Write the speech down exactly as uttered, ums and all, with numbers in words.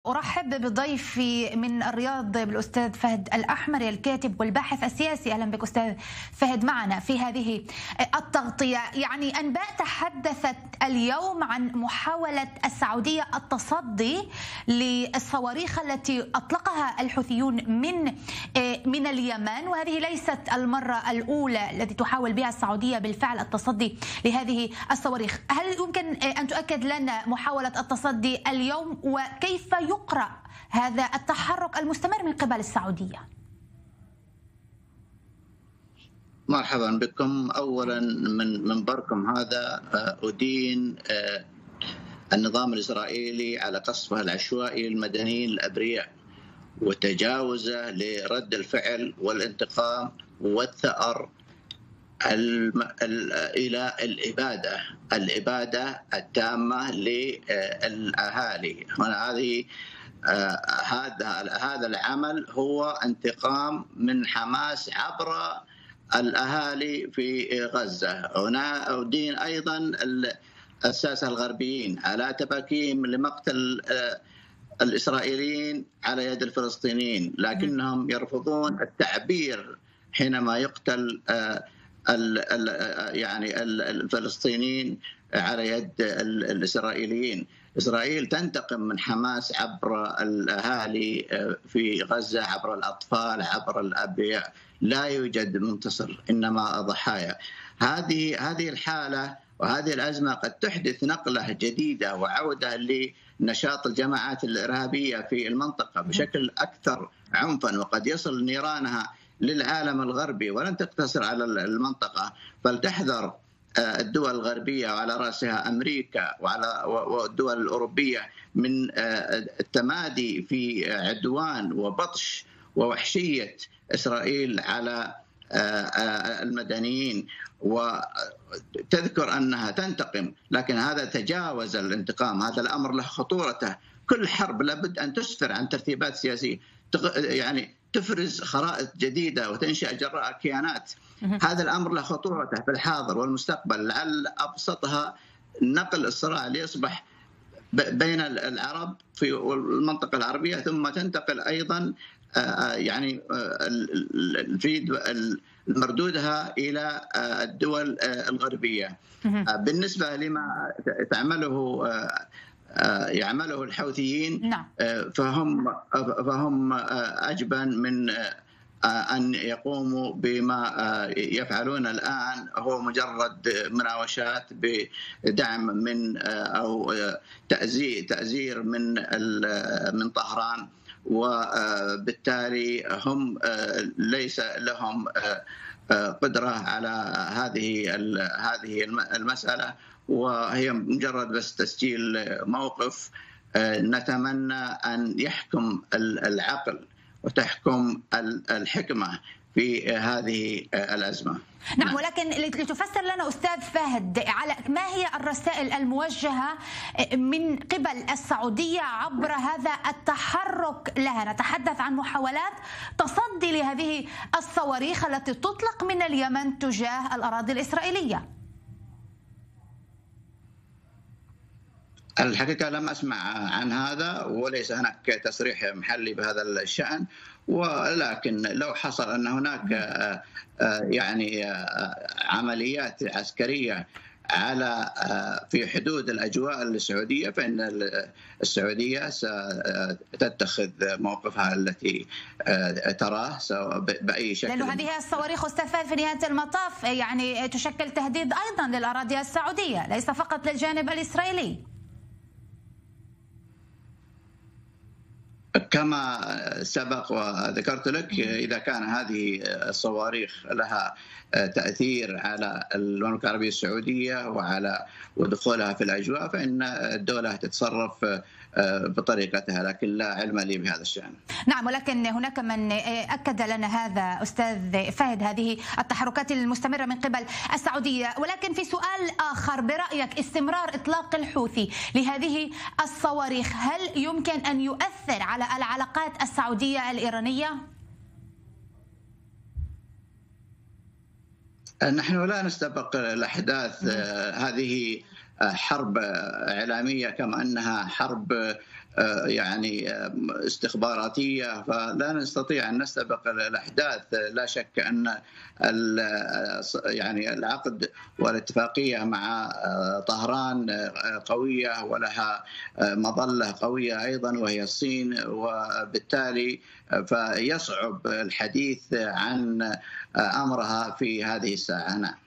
أرحب بضيفي من الرياض بالأستاذ فهد الأحمر الكاتب والباحث السياسي. أهلا بك أستاذ فهد معنا في هذه التغطية. يعني أنباء تحدثت اليوم عن محاولة السعودية التصدي للصواريخ التي أطلقها الحوثيون من من اليمن، وهذه ليست المرة الأولى التي تحاول بها السعودية بالفعل التصدي لهذه الصواريخ. هل يمكن أن تؤكد لنا محاولة التصدي اليوم، وكيف يقرأ هذا التحرك المستمر من قبل السعودية؟ مرحبا بكم. أولا من منبركم هذا أدين النظام الإسرائيلي على قصفه العشوائي للمدنيين الأبرياء وتجاوزه لرد الفعل والانتقام والثأر الم... ال... إلى الإبادة الإبادة التامة للأهالي. هنا هذه آه هذا هذا العمل هو انتقام من حماس عبر الأهالي في غزة. هنا أدين أيضا الساسة الغربيين على تباكيهم لمقتل آه الإسرائيليين على يد الفلسطينيين، لكنهم يرفضون التعبير حينما يقتل آه ال ال يعني الفلسطينيين على يد الإسرائيليين. إسرائيل تنتقم من حماس عبر الأهالي في غزة، عبر الأطفال، عبر الأبرياء. لا يوجد منتصر، إنما ضحايا. هذه هذه الحالة وهذه الأزمة قد تحدث نقلة جديدة وعودة لنشاط الجماعات الإرهابية في المنطقة بشكل أكثر عنفا، وقد يصل نيرانها للعالم الغربي ولن تقتصر على المنطقة. فلتحذر الدول الغربية وعلى رأسها أمريكا وعلى والدول الأوروبية من التمادي في عدوان وبطش ووحشية إسرائيل على المدنيين، وتذكر أنها تنتقم، لكن هذا تجاوز الانتقام. هذا الأمر له خطورته. كل حرب لابد أن تسفر عن ترتيبات سياسية، يعني تفرز خرائط جديدة وتنشأ جراء كيانات. هذا الأمر له خطورته في الحاضر والمستقبل. لعل أبسطها نقل الصراع ليصبح بين العرب في المنطقة العربية، ثم تنتقل أيضا يعني في مردودها إلى الدول الغربية. بالنسبة لما تعمله يعمله الحوثيين فهم فهم أجبن من أن يقوموا بما يفعلون الآن. هو مجرد مناوشات بدعم من أو تأزير تأزير من من طهران، وبالتالي هم ليس لهم قدرة على هذه هذه المسألة، وهي مجرد بس تسجيل موقف. نتمنى أن يحكم العقل وتحكم الحكمة في هذه الأزمة. نعم، ولكن لتفسر لنا أستاذ فهد على ما هي الرسائل الموجهة من قبل السعودية عبر هذا التحرك لها. نتحدث عن محاولات تصدي لهذه الصواريخ التي تطلق من اليمن تجاه الأراضي الإسرائيلية. الحقيقة لم أسمع عن هذا، وليس هناك تصريح محلي بهذا الشأن، ولكن لو حصل أن هناك يعني عمليات عسكرية على في حدود الأجواء السعودية، فإن السعودية ستتخذ موقفها التي تراه بأي شكل. لأنه هذه الصواريخ أستاذ فهد في نهاية المطاف يعني تشكل تهديد أيضا للأراضي السعودية، ليس فقط للجانب الإسرائيلي. كما سبق وذكرت لك، إذا كان هذه الصواريخ لها تأثير على المملكة العربية السعودية وعلى ودخولها في الأجواء، فإن الدولة تتصرف بطريقتها، لكن لا علم لي بهذا الشأن. نعم، ولكن هناك من أكد لنا هذا أستاذ فهد، هذه التحركات المستمرة من قبل السعودية. ولكن في سؤال آخر، برأيك استمرار إطلاق الحوثي لهذه الصواريخ هل يمكن أن يؤثر على العلاقات السعودية الإيرانية؟ نحن لا نستبق الأحداث. هذه حرب إعلامية كما أنها حرب يعني استخباراتية، فلا نستطيع أن نستبق الأحداث. لا شك أن يعني العقد والاتفاقية مع طهران قوية ولها مظلة قوية أيضا وهي الصين، وبالتالي فيصعب الحديث عن أمرها في هذه الساعة. نعم.